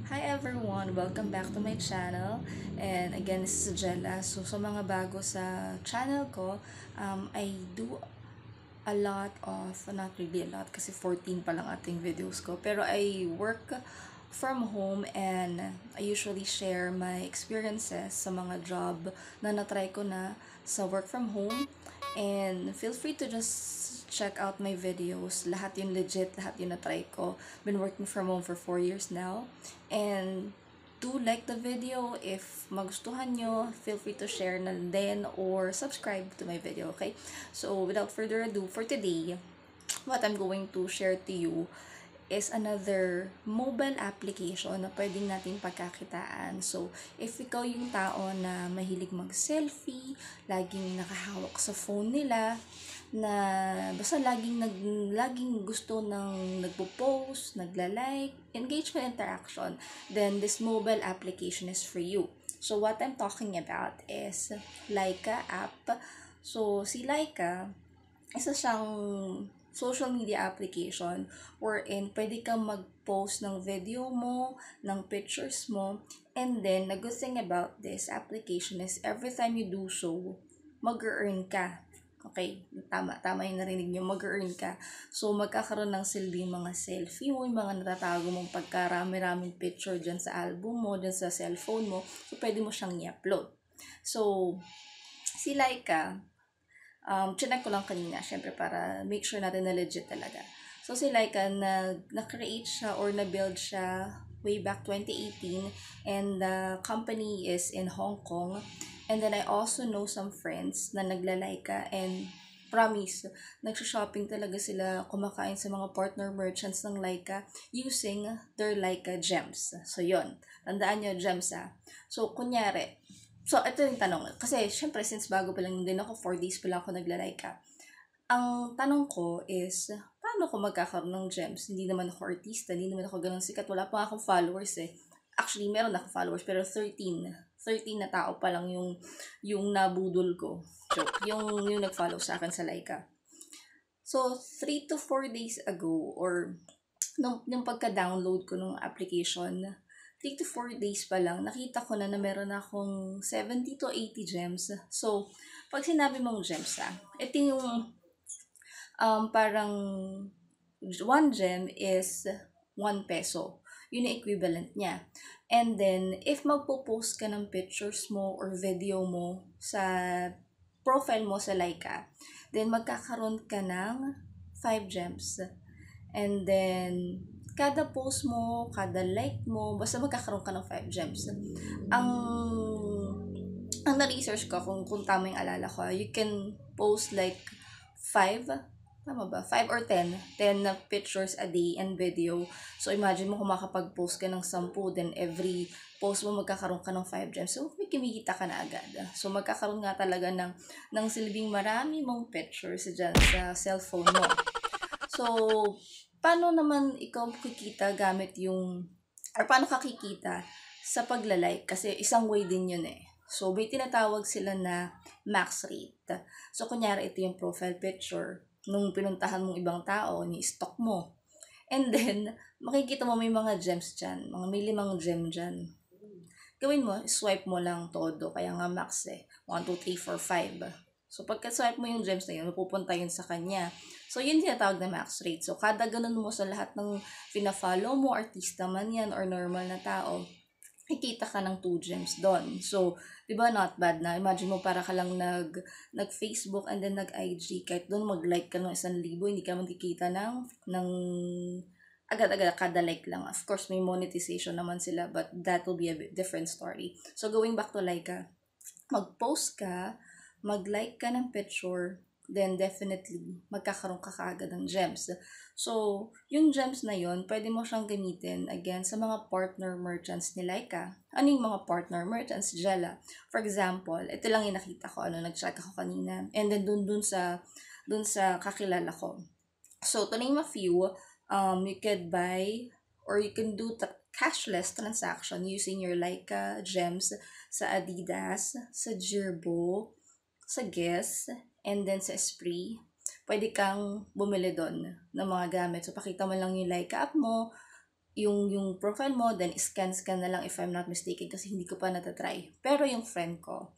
Hi everyone! Welcome back to my channel. And again, this is Gela. So, sa mga bago sa channel ko, I do a lot of, not really a lot, kasi 14 pa lang ating videos ko. Pero I work from home and I usually share my experiences sa mga job na natry ko na sa work from home. And feel free to just check out my videos. Lahat yun legit, lahat yun na-try ko. Been working from home for 4 years now. And do like the video. If magustuhan nyo, feel free to share na din or subscribe to my video, okay? So, without further ado, for today, what I'm going to share to you is another mobile application na pwedeng natin pagkakitaan. So, if ikaw yung tao na mahilig mag-selfie, laging nakahawak sa phone nila, na basta laging gusto ng nagpo-post, nagla-like, engagement interaction, then this mobile application is for you. So, what I'm talking about is LYKA app. So, si LYKA, isa siyang social media application wherein pwede kang mag-post ng video mo, ng pictures mo, and then, the good thing about this application is every time you do so, mag-earn ka. Okay, tama yung narinig nyo, mag-earn ka. So, magkakaroon ng silbing mga selfie mo, yung mga natatago mong pagkarami-raming picture dyan sa album mo, dyan sa cellphone mo. So, pwede mo siyang i-upload. So, si LYKA, chinek ko lang kanina, syempre para make sure natin na legit talaga. So, si LYKA, na-create siya or na-build siya way back 2018 and the company is in Hong Kong. And then, I also know some friends na nagla-LYKA and promise, nagsha-shopping talaga sila, kumakain sa mga partner merchants ng LYKA using their LYKA gems. So, yon. Tandaan nyo, gems So, kunyari, so, ito yung tanong. Kasi, syempre, since bago pa lang din ako, 4 days pa lang ako nagla-LYKA. Ang tanong ko is, paano ko magkakaroon ng gems? Hindi naman ako artista, hindi naman ako ganun sikat. Wala pa akong followers eh. Actually, meron akong followers, pero 13 na tao pa lang yung nabudol ko. Joke. Yung nag-follow sa akin sa LYKA. So, 3 to 4 days ago, or nung pagka-download ko ng application, 3 to 4 days pa lang, nakita ko na meron akong 70 to 80 gems. So, pag sinabi mong gems ito yung parang 1 gem is 1 peso. Yun yung equivalent niya. And then, if magpo-post ka ng pictures mo or video mo sa profile mo sa LYKA, then magkakaroon ka ng 5 gems. And then, kada post mo, kada like mo, basta magkakaroon ka ng 5 gems. Ang na-research ko, kung tama yung alala ko, you can post like 5 or 10 na pictures a day and video. So, imagine mo kung makapag-post ka ng 10, then every post mo magkakaroon ka ng 5 gems. So, may kumikita ka na agad. So, magkakaroon nga talaga ng silbing marami mong pictures dyan sa cellphone mo. So, paano naman ikaw kikita gamit or paano ka kikita sa pagla-like? Kasi isang way din yun eh. So, may tinatawag sila na max rate. So, kunyari, ito yung profile picture. Nung pinuntahan mong ibang tao, ni-stalk mo. And then, makikita mo may mga gems dyan. May 5 gem dyan. Gawin mo, swipe mo lang todo. Kaya nga max 1, 2, 3, 4, 5. So, pagka-swipe mo yung gems na yun, mapupunta yun sa kanya. So, yun tinatawag na max rate. So, kada ganun mo sa lahat ng pina-follow mo, artista man yan, or normal na tao, kikita ka ng 2 gems doon. So, di ba not bad na? Imagine mo para ka lang nag-Facebook and then nag-IG. Kahit doon mag-like ka ng 1,000, hindi ka magkikita ng agad-agad kada like lang. Of course, may monetization naman sila, but that will be a different story. So, going back to LYKA, mag-post ka, mag-like ka ng picture, then definitely, magkakaroon ka kaagad ng gems. So, yung gems na yon pwede mo siyang gamitin, again, sa mga partner merchants ni LYKA. Ano yung mga partner merchants? Gela. For example, ito lang yung nakita ko, nag-check ako kanina. And then, dun sa kakilala ko. So, to name a few, you could buy, or you can do cashless transaction using your LYKA gems sa Adidas, sa Jirbo, sa Guess, and then sa Esprit. Pwede kang bumili doon ng mga gamit. So, pakita mo lang yung LYKA app mo, yung profile mo, then scan na lang if I'm not mistaken kasi hindi ko pa natatry. Pero yung friend ko,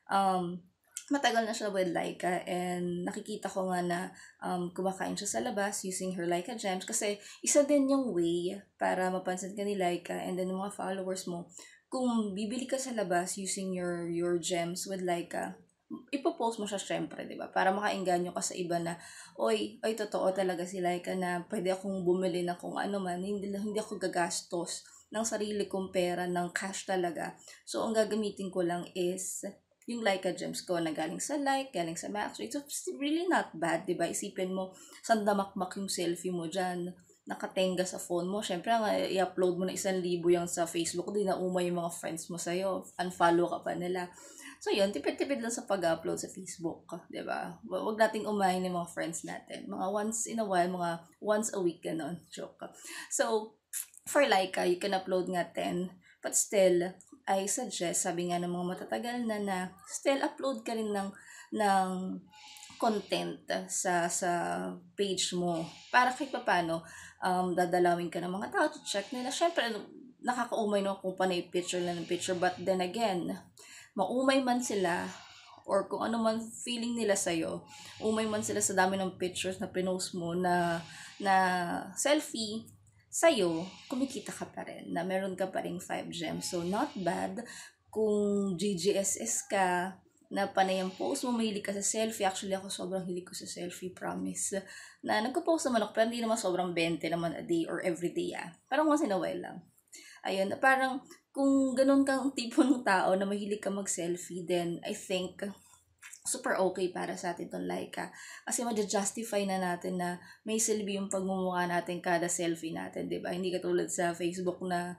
matagal na siya with LYKA and nakikita ko nga na kumakain siya sa labas using her LYKA gems kasi isa din yung way para mapansin ka ni LYKA and then mga followers mo. Kung bibili ka sa labas using your gems with LYKA, ipopost mo siya syempre, di ba? Para makainganyo ka sa iba na, oy, totoo talaga si LYKA na pwede akong bumili na kung ano man, hindi ako gagastos ng sarili kong pera, ng cash talaga. So, ang gagamitin ko lang is yung LYKA gems ko na galing sa galing sa Max. So, it's really not bad, di ba? Isipin mo, saan damakmak yung selfie mo dyan, nakatenga sa phone mo. Syempre, i-upload mo na 1,000 yung sa Facebook, di na umay yung mga friends mo sa'yo, unfollow ka pa nila. So, yun, tipid-tipid lang sa pag-upload sa Facebook, di ba? Huwag nating umahin yung mga friends natin. Mga once in a while, mga once a week, gano'n. Joke. So, for LYKA, you can upload nga 10, but still, I suggest, sabi nga ng mga matatagal na still upload ka rin ng content sa page mo. Para kahit paano, dadalawin ka ng mga tao to check nila. Syempre, nakakaumay no kung panay picture lang ng picture, but then again, maumay man sila or kung ano man feeling nila sa'yo, umay man sila sa dami ng pictures na pinost mo na selfie, sa'yo, kumikita ka pa rin, na meron ka pa rin 5 gems. So, not bad kung GGSS ka, na panay ang post mo, mahilig ka sa selfie. Actually, ako sobrang hilig ko sa selfie, promise. Na nagpo-post naman ako, pero hindi naman sobrang 20 naman a day or every day, Parang once in a while lang. Ayun, parang kung ganun kang tipo ng tao na mahilig ka mag-selfie, then I think super okay para sa atin tong LYKA. Kasi ma-justify na natin na may silbi yung pagmumukha natin kada selfie natin, di ba? Hindi katulad sa Facebook na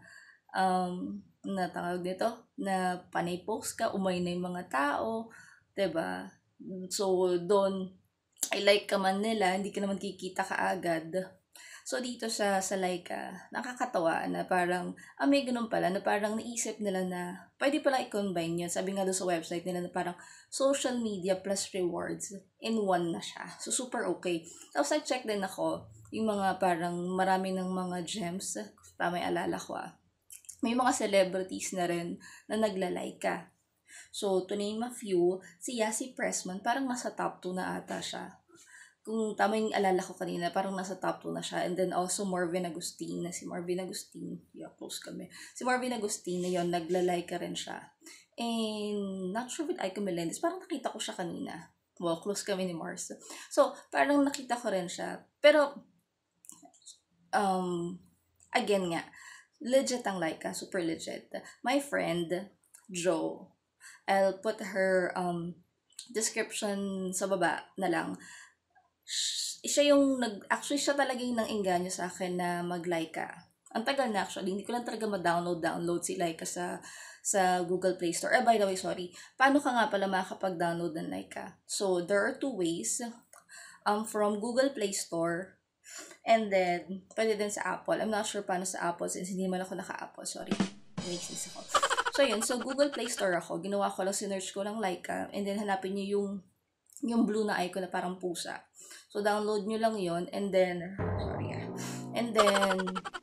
tawag nito, na panay post ka, umay na yung mga tao, di ba? So, doon, I like ka man nila, hindi ka naman kikita kaagad. So, dito sa LYKA, nakakatawa na parang, may ganun pala, na parang naisip nila na pwede pala i-combine yun. Sabi nga doon sa website nila na parang social media plus rewards in one na siya. So, super okay. Tapos, I-check din ako yung mga parang marami ng mga gems. Tama yung alala ko May mga celebrities na rin na nagla-LYKA. So, to name a few, si Yasi Pressman, parang nasa top 2 na ata siya. Kung tama yung alala ko kanina, parang nasa top 2 na siya. And then also Marvin Agustin, si Marvin Agustin, close kami. Si Marvin Agustin na yun, nagla-LYKA rin siya. And not sure with Aiko Melendez, parang nakita ko siya kanina. Well, close kami ni Mars. So, parang nakita ko rin siya. Pero, again nga, legit ang LYKA, super legit. My friend, Jo, I'll put her description sa baba na lang. Siya yung actually siya talaga yung nang-engganyo sa akin na mag-LYKA. Ang tagal na actually, hindi ko lang talaga ma-download si LYKA sa Google Play Store. By the way, sorry. Paano ka nga pala makakapag-download ng LYKA? So, there are 2 ways. From Google Play Store, and then, pwede din sa Apple. I'm not sure paano sa Apple since hindi man ako naka-Apple. Sorry. Makes sense ako. So, yun. So, Google Play Store ako. Ginawa ko lang, sinearch ko lang LYKA, and then hanapin nyo yung blue na icon na parang pusa. So, download nyo lang yon and then, and then,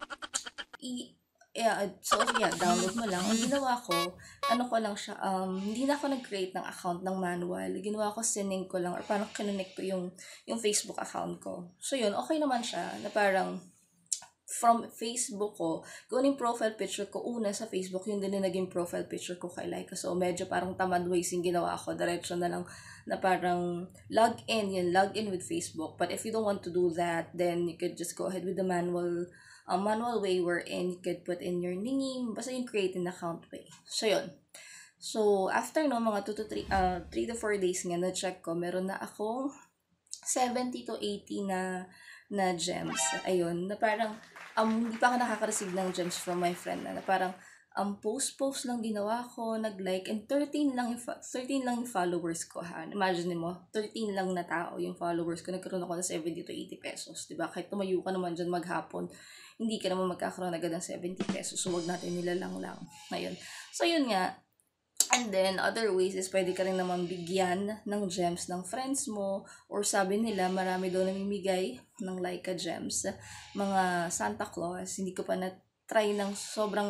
download mo lang. Ang ginawa ko, hindi na ako nag-create ng account ng manual. Ginawa ko, sinning ko lang, or parang kinonect ko yung Facebook account ko. So, yun, okay naman siya, na parang, from Facebook ko, kung yung profile picture ko una sa Facebook, yun din yung naging profile picture ko kay LYKA. So, medyo parang tamad ways yung ginawa ko. Diretso na lang na parang log in with Facebook. But if you don't want to do that, then you could just go ahead with the manual way wherein you could put in your name, basta yung create an account way. So, yun. So, after mga 3 to 4 days nga na-check ko, meron na akong 70 to 80 na gems. Ayun, na parang, hindi pa ako nakaka-receive ng gems from my friend na parang, post lang ginawa ko, nag-like, and 13 lang yung followers ko, Imagine mo, 13 lang na tao yung followers ko, nagkaroon ako ng 70 to 80 pesos, diba? Kahit tumayo ka naman dyan maghapon, hindi ka naman magkakaroon agad ng 70 pesos, so wag natin nilalang lang. Ayun. So, yun nga. And then, other ways is pwede ka rin naman bigyan ng gems ng friends mo, or sabi nila, marami daw namimigay ng LYKA gems, mga Santa Claus, hindi ko pa try ng sobrang,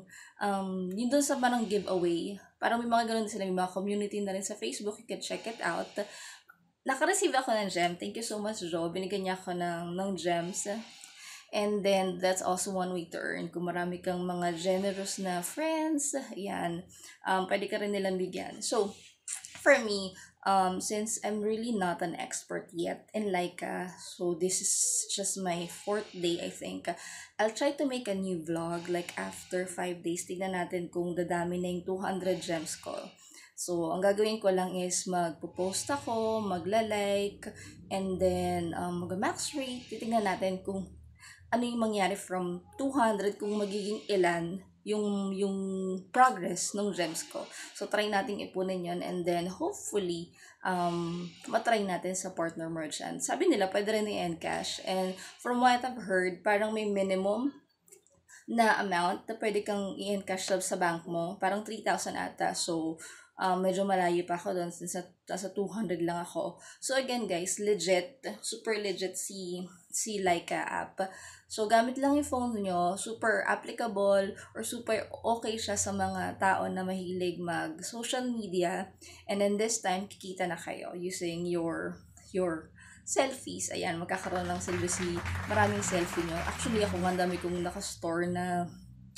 yun dun sa parang giveaway. Parang may mga ganun sila, may mga community na rin sa Facebook, you can check it out. Naka-receive ako ng gem. Thank you so much, Jo. Binigyan niya ako ng gems. And then, that's also one way to earn. Kung marami kang mga generous na friends, yan, pwede ka rin nilang bigyan. So, for me, since I'm really not an expert yet in LYKA, so this is just my 4th day, I think. I'll try to make a new vlog like after 5 days. Tignan natin kung dadami na yung 200 gems ko. So, ang gagawin ko lang is magpo-post ako, magla-like, and then mag-max rate. Titignan natin kung ano yung mangyari from 200 kung magiging ilan yung progress ng gems ko. So, try nating ipunin yun and then hopefully, matry natin sa partner merchant. Sabi nila, pwede rin i-encash. And from what I've heard, parang may minimum na amount na pwede kang i-encash sa bank mo. Parang 3,000 ata. So, medyo malayo pa ako doon since nasa 200 lang ako. So again guys, legit, super legit si LYKA app. So gamit lang yung phone nyo, super applicable or super okay siya sa mga tao na mahilig mag social media. And then this time, kikita na kayo using your selfies. Ayan, magkakaroon ng maraming selfie nyo. Actually ako, ang dami kong nakastore na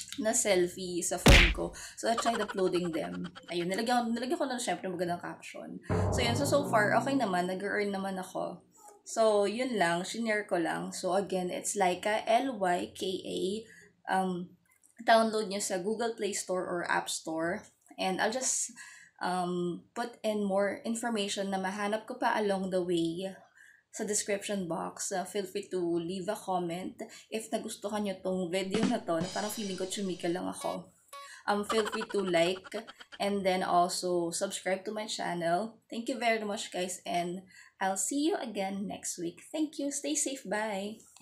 selfie sa phone ko. So, I tried uploading them. Ayun, nilagyan ko na syempre magandang caption. So, yun. So far, okay naman. Nag-earn naman ako. So, yun lang. Shinare ko lang. So, again, it's LYKA, LYKA. Download nyo sa Google Play Store or App Store. And I'll just put in more information na mahanap ko pa along the way sa description box. Feel free to leave a comment if nagustuhan nyo tong video na to, na parang feeling ko chumika lang ako. Feel free to like and then also subscribe to my channel. Thank you very much guys and I'll see you again next week. Thank you. Stay safe. Bye.